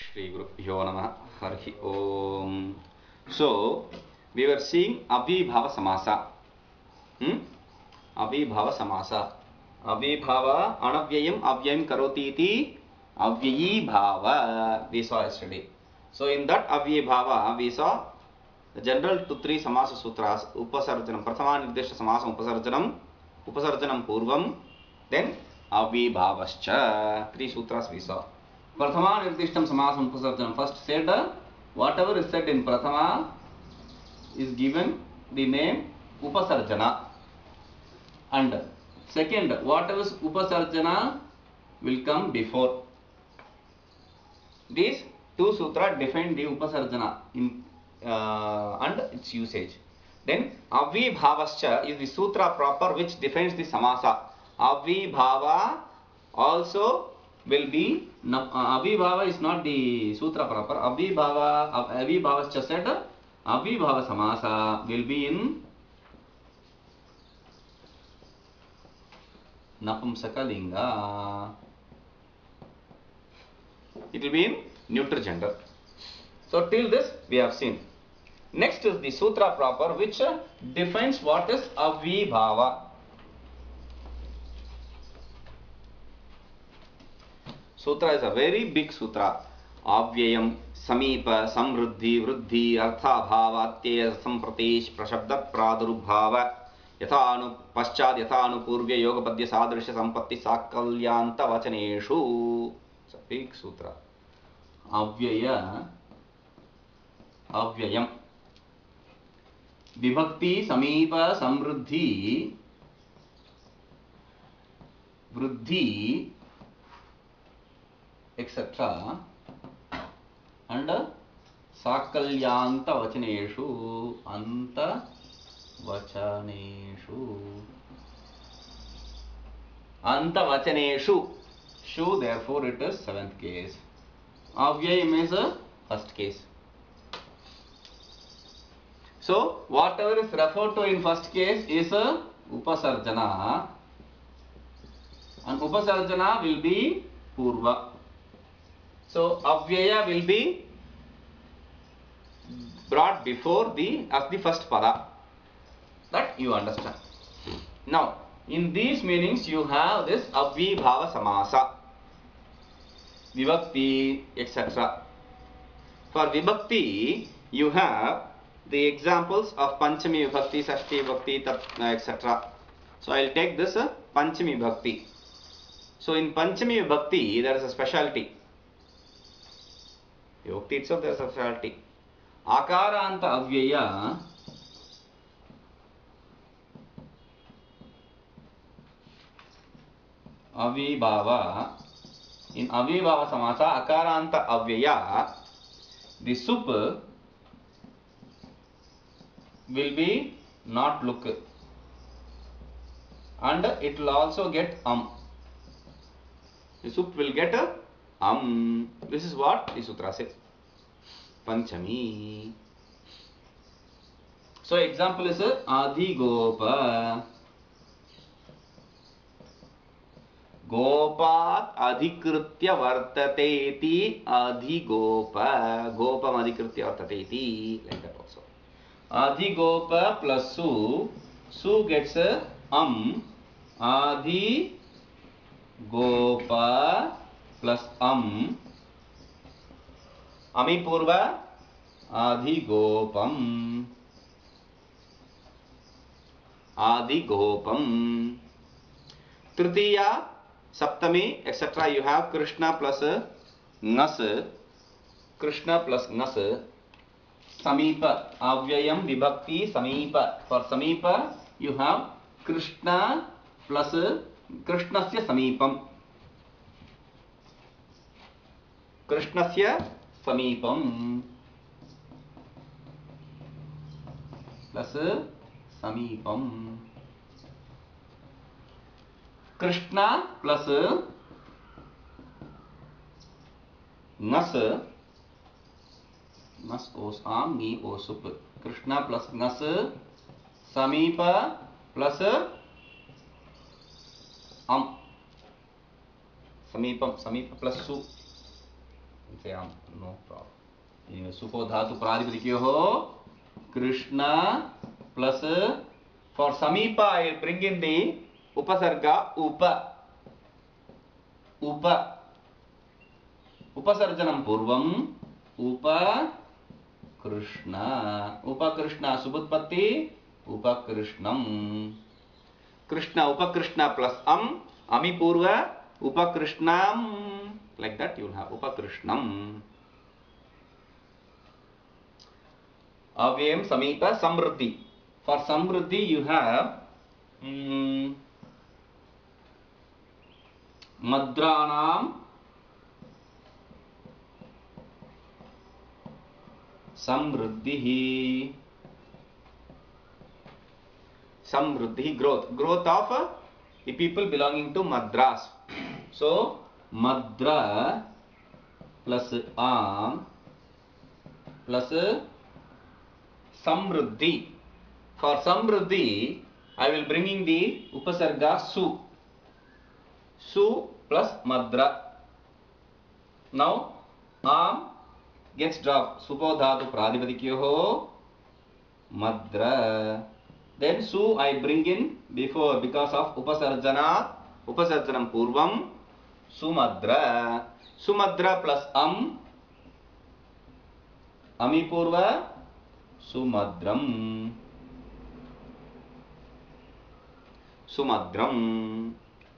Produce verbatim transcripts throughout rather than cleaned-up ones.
Shri Gurubhyo Namaha Harihi Om. So, we were seeing Avibhava Samasa. Hmm? Avibhava Samasa. Avibhava Anavyayam Avyayam Karoti iti Avyayi Bhava. We saw yesterday. So, in that Avyayi Bhava, we saw the general two three Samasa Sutras. Upasarjanam. Prathama Nirdeshta Samasa Upasarjanam. Upasarjanam Purvam. Then Avibhavascha. Three sutras we saw. Prathama Nirdishtam Samasam Upasarjanam. First said, uh, whatever is said in Prathama is given the name Upasarjana. And second, whatever is Upasarjana will come before. These two sutras define the Upasarjana in, uh, and its usage. Then Avibhavascha is the sutra proper which defines the Samasa. Avibhava also will be, no, uh, Avibhava is not the sutra proper. Avibhava, Avibhavascha said, Avibhava Samasa will be in Napumsakalinga. It will be in neuter gender. So till this we have seen. Next is the sutra proper which defines what is Avibhava. Sutra is a very big sutra. Avyayam, Samipa, Samruddhi, Vruddhi, Artha Bhava, Atya, Sampratesh, Prashabda, Pradurubhava, Yathanu, Paschad, Yathanu, Purvya, Yoga Padya, Sadrisha, Sampatti, Sakalyanta, Vachaneshu. It's a big sutra. Avyaya, Avyayam. Vibhakti, Samipa, Samruddhi, Vruddhi, et cetera. And Sakalyanta Vachaneshu, Anta Vachaneshu, Anta Vachaneshu. Shu, therefore it is seventh case. Avyayam is a first case. So, whatever is referred to in first case is a Upasarjana. And Upasarjana will be Purva. So, Avyaya will be brought before the, as the first pada. That you understand. Now, in these meanings you have this Avibhava Samasa, Vibhakti, et cetera. For Vibhakti, you have the examples of Panchami Vibhakti, Sashti Vibhakti, et cetera. So, I will take this uh, Panchami Vibhakti. So, in Panchami Vibhakti, there is a specialty. Vibhakti itself, there is a specialty. Akaranta Avyaya Avibhava. In Avibhava Samasa, Akaranta Avyaya, the sup will be not look. And it will also get um. The sup will get a um. This is what the sutra says. Panchami. So example is Adhigopa. Gopat adhikritya vartateti adhigopa. Gopam adhikritya vartateti. Like that also. Adhigopa plus su. Su gets a um. Adhigopa plus um. Ami purva adhigopam. Adhigopam. Tritiya, Saptami, et cetera. You have Krishna plus Nas. Krishna plus Nas. Samipa. Avyayam Vibhakti Samipa. For Samipa, you have Krishna plus Krishnasya Samipam. Krishnasya Samipam. Plus Samipam. Krishna plus Nas. Nas os am ni o sup. Krishna plus Nas. Samipa plus am. Samipam. Samipa plus su. Say um, no problem. Supo dhatu pradipadikyah Krishna plus for Samipa I will bring in the upasarga upa. Upa. Upasarjanam purvam upa Krishna. Upa Krishna subutpatti upa Krishnam. Krishna upa Krishna plus am. Ami purva upa Krishnam. Like that you will have upa Krishnam. Avyam Samipa Samruddhi. For Samruddhi you have um, Madranam Samruddhi. Samruddhi, growth. Growth of uh, the people belonging to Madras. So, Madra plus Am plus Samruddhi. For Samruddhi, I will bringing the Upasarga Su. Su plus Madra. Now, Am gets dropped. Supodhatu Pradipadikyah Madra. Then Su I bring in before because of Upasarjana. Upasarjanam Purvam Sumadra. Sumadra plus Am. Ami Purva Sumadram. Sumadram.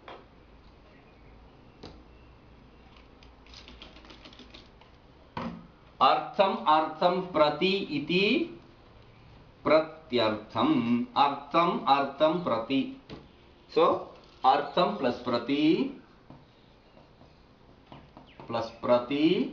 Artham Artham Prati iti Pratyartham. Artham Artham Prati. So Artham plus Prati plus Prati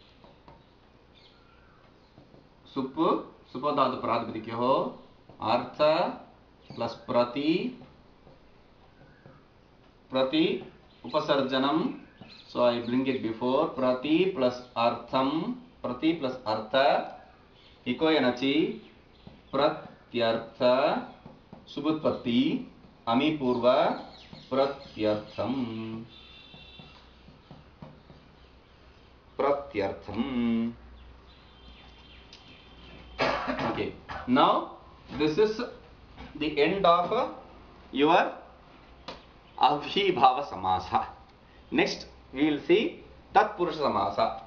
Sup Supodhatu Pradipadikyah Artha plus Prati Prati Upasarjanam. So I bring it before Prati plus Artham. Prati plus Artha Ikoyanachi Pratyartha Subutpatti Ami Purva Pratyartham. Pratyartham. Okay. Now this is the end of your Avibhava Samasa. Next we will see Tatpurusha Samasa.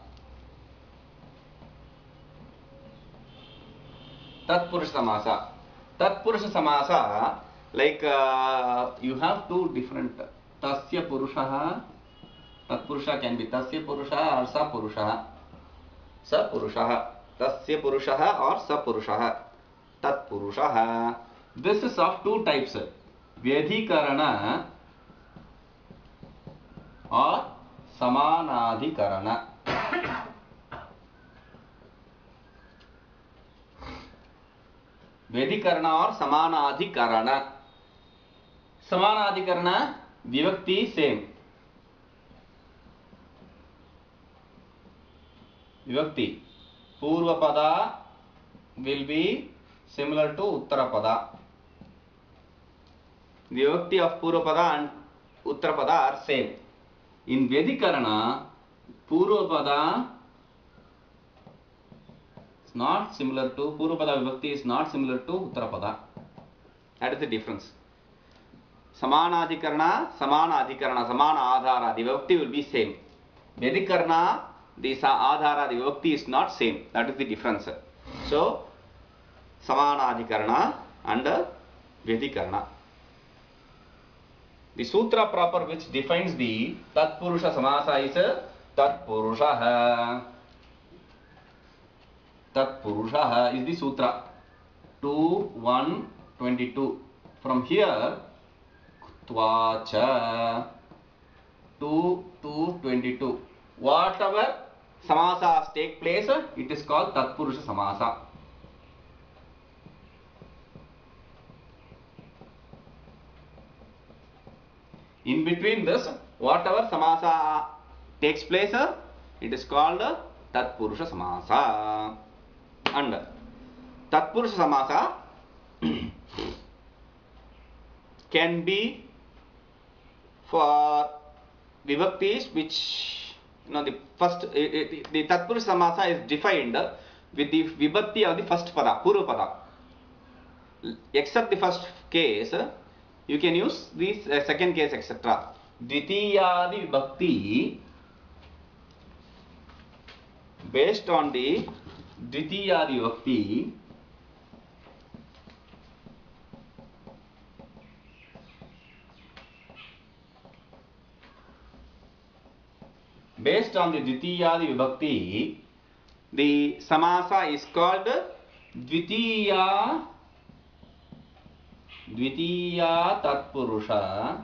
Tatpurusha Samasa. Tatpurusha Samasa, like uh, you have two different. Tasya Purushaha. Tatpurusha can be Tasya Purushaha or Sa Purushaha. Sa Purushaha. Tasya Purushaha or Sa Purushaha. Tatpurushaha. This is of two types. Vyadhikarana or Samanadhikarana. Vyadhikarana or Samanadhikarana. Samanadhikarana, Vivakti same. Vivakti. Purvapada will be similar to Uttarapada. Vivakti of Purvapada and Uttarapada are same. In Vyadhikarana, Purvapada is not similar to Purvapada Vivakti is not similar to Uttarapada. That is the difference. Samanadhikarana, Samanadhikarana, Samana Adhara, the Vivakti will be same. Vyadhikarana, the Adhara, the Vivakti is not same. That is the difference. So, Samanadhikarana and Vyadhikarana. The sutra proper which defines the Tatpurusha Samasa is Tatpurushaha. Tatpurushaha is the sutra. two one twenty-two. From here, Tvacha. two two twenty-two. Whatever samasas take place, it is called Tatpurusha Samasa. In between this, whatever samasa takes place, it is called Tatpurusha Samasa. And Tatpurusha Samasa can be for vivaktis which you know, the first, uh, the, the Tatpurusha Samasa is defined with the vibhakti of the first pada, Purva pada. Except the first case, you can use the uh, second case, et cetera. Dvitiyadi vibhakti, based on the Dvitiyadi vibhakti, based on the Dvitiyadi vibhakti, the samasa is called Dvitiya Dvitiya Tatpurusha,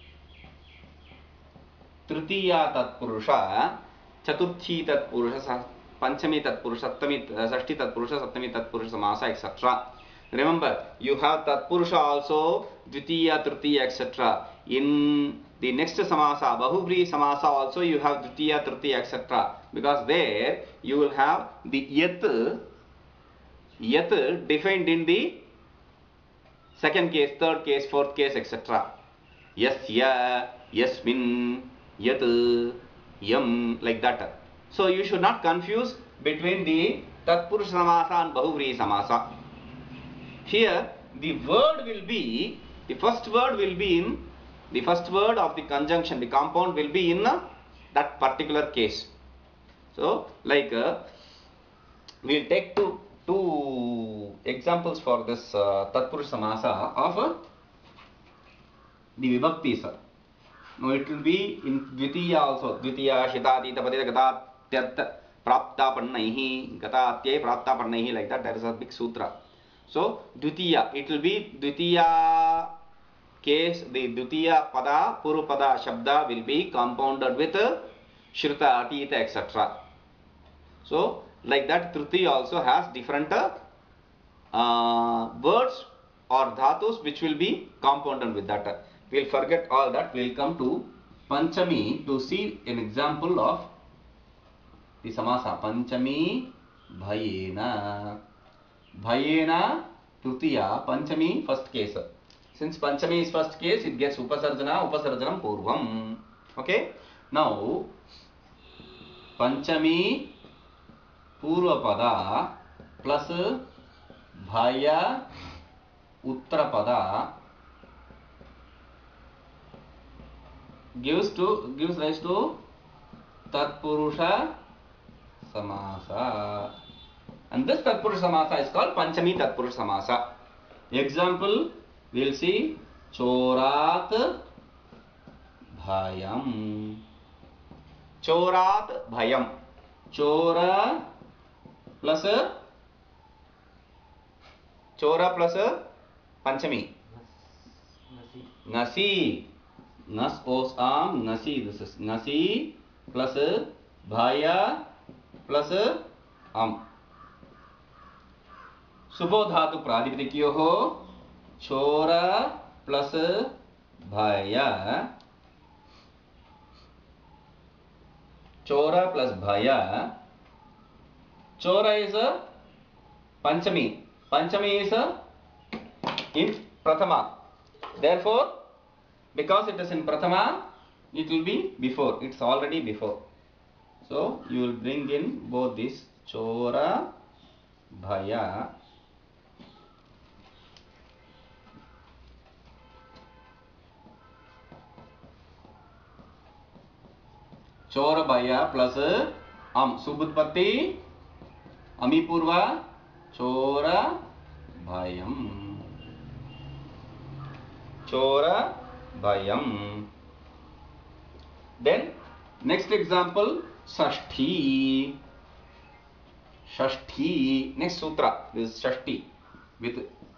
Tritiya Tatpurusha, Chaturthi Tatpurusha, Panchami Tatpurusha, Saptami, Sashti Tatpurusha, Saptami Tatpurusha Samasa, et cetera. Remember, you have Tatpurusha also, Dvitiya, Tritiya, et cetera. In the next Samasa, Bahuvri Samasa also, you have Dvitiya, Tritiya, et cetera. Because there you will have the Yat, Yat defined in the second case, third case, fourth case, et cetera. Yasya, Yasmin, Yat, Yam, like that. So you should not confuse between the Tatpurusha Samasa and Bahuvri Samasa. Here, the word will be, the first word will be in, the first word of the conjunction, the compound will be in uh, that particular case. So, like, uh, we will take two, two examples for this uh, Tatpurusha Samasa of uh, the Vibhaktis. Now, it will be in Dvitiya also. Dvitiya, Shitati, Tapatita, Gata, Tyat, Prapta, Pannaihi, Gata, Tye, Prapta, Pannaihi, like that. There is a big sutra. So, Dvitiya, it will be Dvitiya case, the Dvitiya pada, Purva pada, Shabda will be compounded with Shruta, Atita, et cetera. So, like that, Tritiya also has different uh, words or dhatus which will be compounded with that. We will forget all that. We will come to Panchami to see an example of the Samasa. Panchami Bhayena. Bhayena Tritiya, Panchami first case. Since Panchami is first case, it gets Upasarjana, Upasarjanam Purvam. Okay? Now, Panchami Purva Pada plus Bhaya Uttara Pada gives to gives rise to Tatpurusha Samasa. And this Tatpurusha Samasa is called Panchami Tatpurusha Samasa. Example, we will see Chorat Bhayam. Chorat Bhayam. Chora plus Chora plus Panchami. Nasi. Nas os am Nasi. This is Nasi plus Bhaya plus am. Subodhatu Pradiptikyoho Chora plus Bhaya. Chora plus Bhaya. Chora is a Panchami. Panchami is a in Prathama. Therefore, because it is in Prathama, it will be before. It's already before. So, you will bring in both this Chora, Bhaya. Chora Bhaya plus Am. Subutpatti Amipurva Chora Bhayam. Chora Bhayam. Then next example, Shashti. Shashti. Next sutra is Shashti with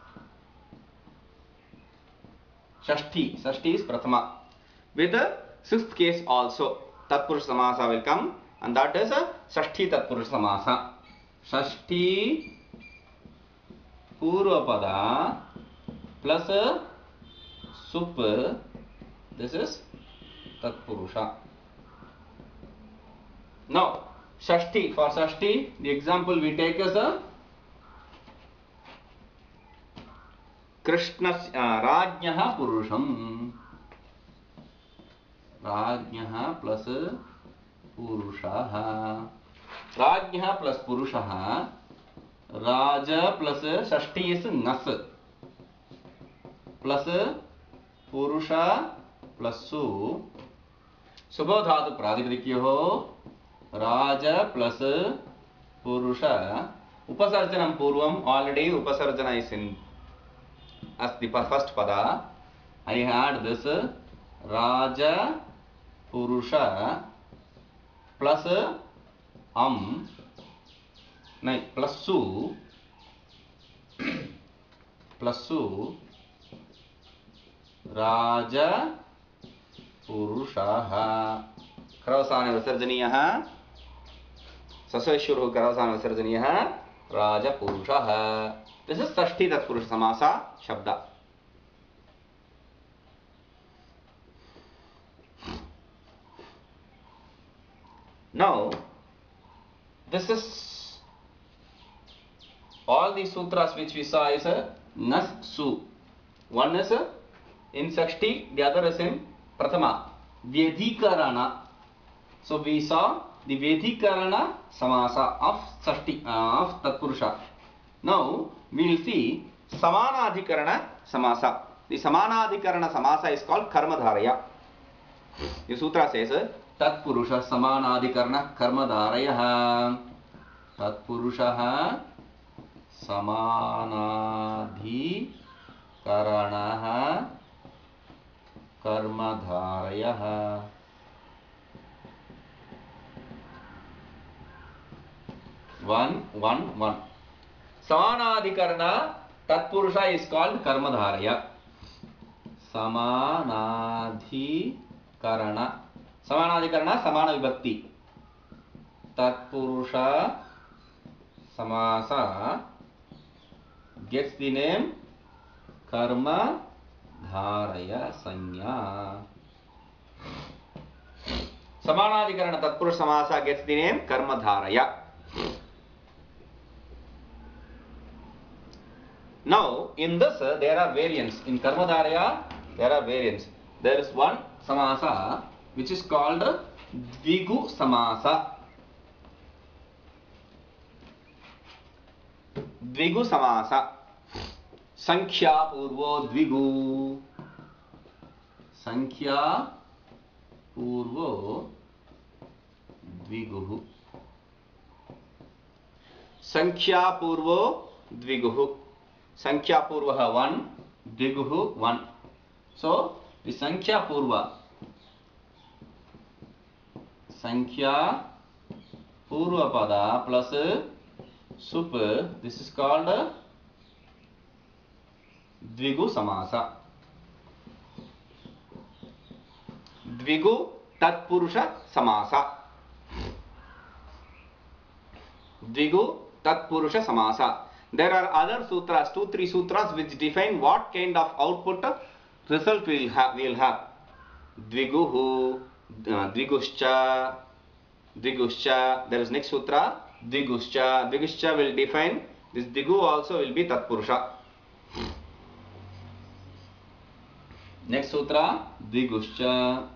Shashti. Shashti is Prathama. With the sixth case also. Tatpurusha Samasa will come, and that is a Shashti Tatpurusha Samasa. Shashti Purva Pada plus Sup. This is Tatpurusha. Now, Shashti, for Shashti, the example we take as a Krishna uh, Rajnyaha Purusham. Rajnyaha plus पुरुषः राज्ञः plus पुरुषः राज plus षष्ठी is नस plus पुरुष plus सु सुबो धातु प्रातिपदिक्यो राज प्लस पुरुष उपसर्जनम पूर्वम ऑलरेडी उपसर्जन इज इन अस्ति फर्स्ट पद I had this raja purusha plus am no plus su plus su raja purushah करोसाने विसर्जनीयः ससश्वरुः करोसाने विसर्जनीयः राजा पुरुषः this is षष्ठी तत्पुरुष समास शब्द now this is all these sutras which we saw is a nas su one is a in Shashthi the other is in prathama vyadhikarana so we saw the vyadhikarana samasa of Shashthi uh, of tatpurusha now we will see samanadhikarana samasa the samanadhikarana samasa is called karmadharaya the sutra says तत्पुरुषः समानाधिकरणः कर्मधारयः तत्पुरुषः समानाधिकरणः कर्मधारयः one one one समानाधिकरण तत्पुरुष is called कर्मधारय समानाधिकरण समानाधिकरण समान विभक्ति तत्पुरुष समास gets the name कर्म धारय संज्ञा समानाधिकरण तत्पुरुष समास gets the name कर्म धारय now in this uh, there are variants in karma dharaya there are variants there is one samasa which is called dvigu samasa dvigu samasa sankhya purvo dvigu sankhya purvo dviguh sankhya purvo dviguh sankhya purvah one dviguh one so the sankhya purva संख्या पूर्व पद plus सुप this is called द्विगु समास द्विगु तत्पुरुष समास द्विगु तत्पुरुष समास there are other sutras two three sutras which define what kind of output result we will have we will have द्विगुः Dviguscha, Dviguscha, there is next sutra, Dviguscha, Dviguscha will define, this Digu also will be Tatpurusha. Next sutra, Dviguscha.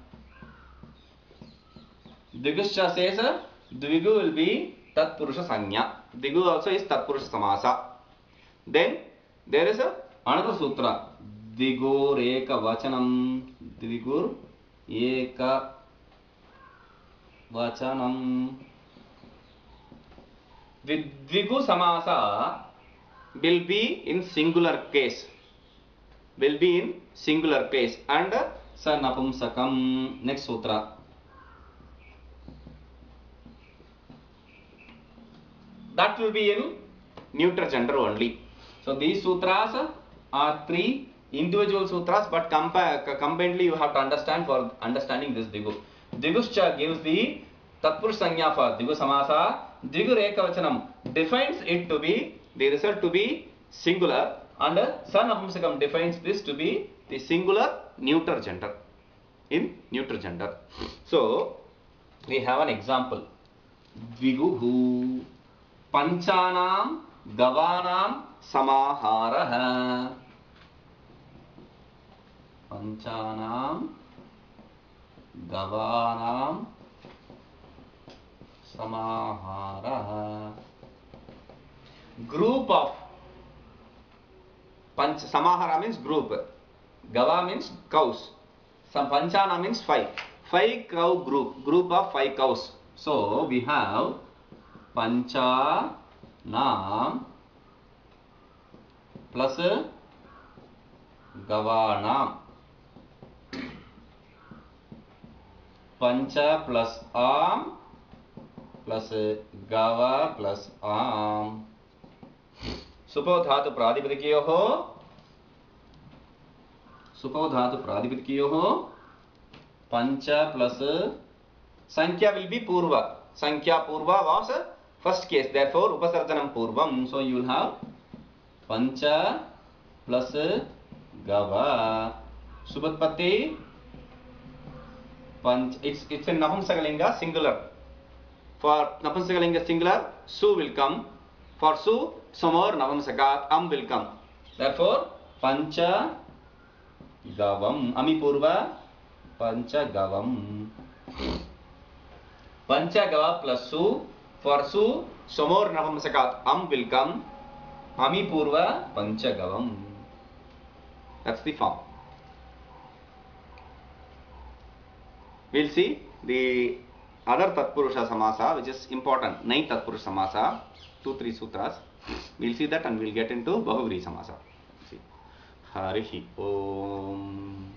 Dviguscha says, Dvigu will be Tatpurusha Sanya. Digu also is Tatpurusha Samasa. Then, there is a, another sutra, Digur Eka Vachanam, Digur Eka Vachanam. The Dvigu Samasa will be in singular case. Will be in singular case. And Sanapumsakam. Next sutra. That will be in neuter gender only. So these sutras are three individual sutras, but combinedly you have to understand for understanding this Digu. Diguscha gives the Tatpurush Sanya for Digu Samasa. Digu Rekavachanam defines it to be, the result to be singular, and Sanapumsakam defines this to be the singular neuter gender. In neuter gender. So, we have an example. Dviguhu Panchanam Gavanam Samaharaha. Panchanam Gavanam Samahara. Group of. Panch Samahara means group. Gava means cows. Some Panchana means five. Five cow group. Group of five cows. So we have Pancha Nam plus Gavanam. Pancha plus Am plus Gava plus Am. Supo dhatu pradipadikiyoho. Supo dhatu pradipadikiyoho. Pancha plus Sankhya will be Purva. Sankhya Purva was first case. Therefore, Upasarjanam Purvam. So you will have Pancha plus Gava. Subhatpati. Panch. It's it's in Napumsakalinga singular. For Napumsakalinga singular, Su will come. For Su, Samor Navamsakat, Am will come. Therefore, Pancha Gavam. Ami Purva. Pancha Gavam. Pancha Gava plus Su. For Su, Samor Navamsakat, Am will come. Ami Purva Pancha Gavam. That's the form. We'll see the other Tatpurusha Samasa, which is important. Ninth Tatpurusha Samasa, two, three sutras. We'll see that and we'll get into Bahuvri Samasa. See. Harihi Om.